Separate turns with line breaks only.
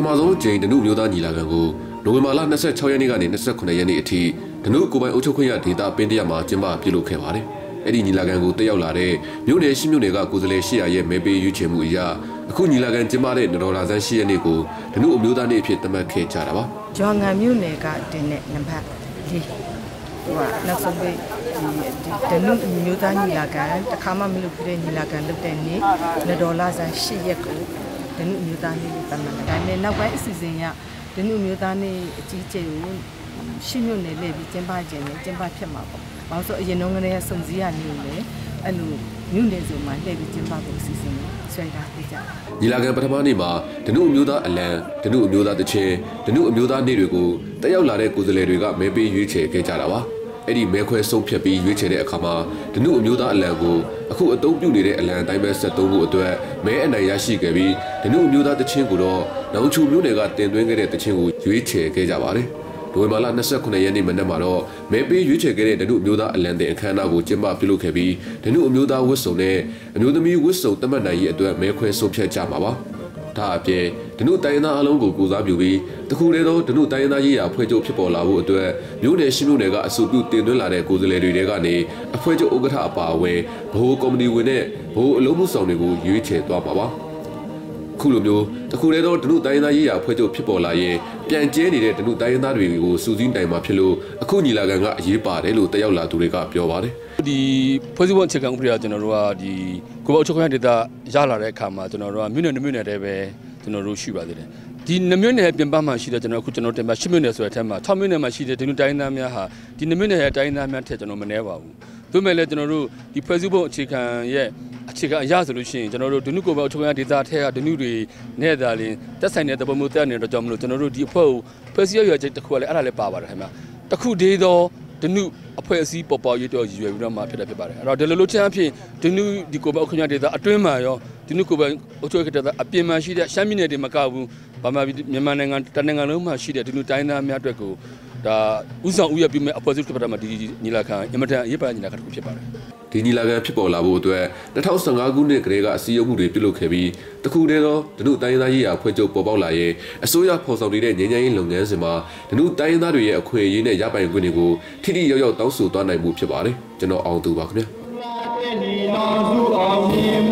ထမဆုံးကျင်းဒနုမျိုးသားညီလာခံကိုနိုဝင်ဘာလ26ရက်နေ့ကနေ29ရက်နေ့အထိဒနုကိုပိုင်အုပ်ချုပ်ခွင့်ရဒေသပင်းတရမှာကျင်းပပြုလုပ်ခဲ့ပါတယ်။အဲ့ဒီညီလာခံကိုတက်ရောက်လာတဲ့မြို့နယ်ရှိမြို့နယ်ကကိုယ်စားလှယ်800ရဲ့မဲပေးရွေးချယ်မှုအရအခုညီလာခံကျင်းပတဲ့နော်လာဆန်း10ရက်နေ့ကိုဒနုအမျိုးသားနေ့အဖြစ်သတ်မှတ်ခဲ့ကြတာပါ
။ကျော်ငံမြို့နယ်ကတင်တဲ့နံပါတ်4နောက်ဆုံးပိတ်ဒနုမျိုးသားညီလာခံတစ်ခါမှမလုပ်ခဲ့တဲ့ညီလာခံလုပ်တဲ့နေ့နော်လာဆန်း10ရက်ကိုဒနုမျိုးသားနေ့လို့သတ်မှတ်တယ်။ဒါပေမဲ့နောက်ပိုင်းအစီအစဉ်ရဒနုမျိုးသားနေ့အကြီးကျယ်ကိုရှင်းမြို့နယ်လေးပြီးကျင်းပခြင်းနဲ့ကျင်းပဖြစ်မှာပေါ့။ဘာလို့ဆိုအရင်တော့ကလေးကစုံစည်းရနေလို့လေအဲ့လိုမြို့နယ်စုံမှာလှည့်ပြီးကျင်းပဖို့အစီအစဉ်ဆွဲထားပေးကြတယ်
။ညီလာခံပထမနေ့မှာဒနုအမျိုးသားအလံဒနုအမျိုးသားတချင်းဒနုအမျိုးသားနေ့တွေကိုတက်ရောက်လာတဲ့ကိုယ်စားလှယ်တွေကမဲပေးရွေးချယ်ခဲ့ကြတာပါ။အဲ့ဒီမဲခွဲဆုံးဖြတ်ပြီးရွေးချယ်တဲ့အခါမှာဒနုအမျိုးသားအလံကိုအခုအသုံးပြုနေတဲ့အလံအတိုင်းပဲဆက်သုံးဖို့အတွက်မဲအနိုင်ရရှိခဲ့ပြီးဒနုအမျိုးသားတချင်းကိုတော့နောင်ချိုမြို့နယ်ကတင်သွင်းခဲ့တဲ့တချင်းကိုရွေးချယ်ခဲ့ကြပါတယ်။နိုဝင်ဘာလ29ရက်နေ့မနက်မှာတော့မဲပေးရွေးချယ်ခဲ့တဲ့ဒနုအမျိုးသားအလံတင်အခမ်းအနားကိုကျင်းပပြုလုပ်ခဲ့ပြီးဒနုအမျိုးသားဝတ်စုံနဲ့အမျိုးသမီးဝတ်စုံတတ်မှတ်နိုင်ရေးအတွက်မဲခွဲဆုံးဖြတ်ကြမှာပါ။ဒါအပြင်ဒနုတိုင်းရင်းသားအလုံးကိုကိုစားပြုပြီးတခုတည်းသောဒနုတိုင်းရင်းသားရေးရာအဖွဲ့ချုပ်ဖြစ်ပေါ်လာဖို့အတွက်မြို့နယ်ရှိမြို့နယ်ကအဆိုပြုတင်သွင်းလာတဲ့ကိုယ်စားလှယ်တွေကနေအဖွဲ့ချုပ်ဥက္ကဋ္ဌအပါအဝင်ဗဟိုကော်မတီဝင်နဲ့ဗဟိုအလုံးမှုဆောင်တွေကိုရွေးချယ်သွားမှာပါ။ခုလိုမျိုးတခုတည်းသောဒနုတိုင်းရင်းသားရေးရာအဖွဲ့ချုပ်ဖြစ်ပေါ်လာရင်ပြန်ကျဲနေတဲ့ဒနုတိုင်းရင်းသားတွေကိုစူးစီးတိုင်မှာဖြစ်လို့အခုညီလာခံကအရေးပါတယ်လို့တက်ရောက်လာသူတွေကပြောပါတယ်
ဒီဖွဲ့စည်းပုံအခြေခံဥပဒေကကျွန်တော်တို့ကဒီကိုယ်ပိုင်အုပ်ချုပ်ခွင့်ဒေသရလာတဲ့အခါမှာကျွန်တော်တို့ကမြို့နယ်တည်းပဲကျွန်တော်တို့ရှိပါသေးတယ်ဒီ2မြို့နယ်ပြင်ပမှာရှိတဲ့ကျွန်တော်အခုကျွန်တော်တင်ပါ10မြို့နယ်ဆိုတဲ့အထက်မှာ6မြို့နယ်မှာရှိတဲ့ဒနုတိုင်းရင်းသားများဟာဒီ2မြို့နယ်ရဲ့တိုင်းရင်းသားများထက်ကျွန်တော်မနှဲပါဘူးဒါပေမဲ့လည်းကျွန်တော်တို့ဒီဖွဲ့စည်းပုံအခြေခံရဲ့အခြေခံအရဆိုလို့ရှိရင်ကျွန်တော်တို့ဒနုကိုယ်ပိုင်အုပ်ချုပ်ခွင့်ဒေသထက်ကဒနုတွေနဲ့သာလင်းတက်ဆိုင်တဲ့တပုံမျိုးတက်နေတဲ့ကြောင့်မလို့ကျွန်တော်တို့ဒီအဖွဲ့ကိုဖွဲ့စည်းရချက်တစ်ခုကလည်းအဲ့ဒါလည်းပါပါတယ်ခင်ဗျတခုတည်းသောဒနုအဖွဲ့အစည်းပေါ်ရေးတော့ရည်ရွယ်ပြီးတော့မှဖြစ်ပါတယ်အဲ့တော့ဒီလိုချင်းအဖြစ်ဒနုဒီကိုယ်ပိုင်အုပ်ချုပ်ခွင့်ဒေသအတွင်းမှာရောဒနုကိုယ်ပိုင်အုပ်ချုပ်ခွင့်ဒေသအပြင်မှာရှိတဲ့ရှမ်းပြည်နယ်တွေမကဘူးဗမာပြည်မြန်မာနိုင်ငံတနိုင်ငံလုံးမှာရှိတဲ့ဒနုတိုင်းသားများအတွက်ကိုဒါဥဆောင်ဥရပြုမဲ့အဖွဲ့အစည်းတစ်ပတ်မှာဒီညီလာခံအင်မတန်အရေးပါတဲ့ညီလာခံတစ်ခုဖြစ်ပါတယ်
ဒီညီလာခံဖြစ်ပေါ်လာဖို့အတွက်2015ခုနှစ်ကတည်းကအစည်းအဝေးမှုတွေပြုလုပ်ခဲ့ပြီးတခုတည်းသောဒနုတိုင်းရင်းသားရေးရာဖွဲ့ချုပ်ပေါ်ပေါက်လာရင်အစိုးရဖော်ဆောင်နေတဲ့ငြိမ်းချမ်းရေးလုပ်ငန်းစဉ်မှာဒနုတိုင်းရင်းသားတွေရဲ့အခွင့်အရေးနဲ့ရပိုင်ခွင့်တွေကိုထိထိရောက်ရောက်တောင်းဆိုသွားနိုင်မှုဖြစ်ပါတယ်ကျွန်တော်အောင်သူပါခင်ဗျာ